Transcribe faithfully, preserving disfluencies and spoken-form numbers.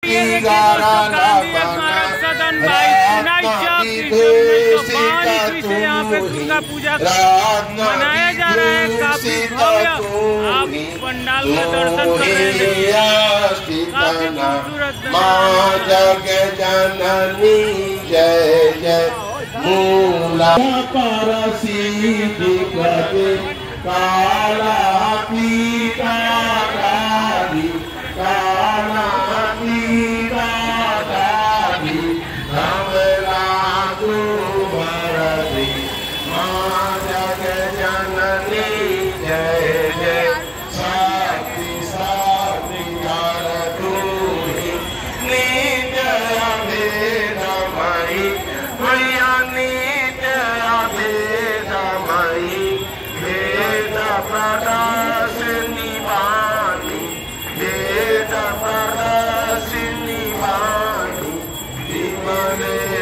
ये देखिए दोस्तों गांधी स्मारक सदन बाईस उन्नीस सौ बाईस से यहाँ पे दुर्गा पूजा मनाया जा रहा है। काफी भव्य आप पंडाल में दर्शन कर रहे हैं, काफी खूबसूरत जग जननी जय जय मूला पर सीधी कदे काला पीता गाड़ी काला पीता गाड़ी हमरा दुबरदी माँ जग जननी जय जय शक्ति शक्ति कर दूही नित्य अभेदमयी मैया नित्य अभेदमयी वेद प्रदर्शिनी वाणी वेद प्रदर्शिनी वाणी विमले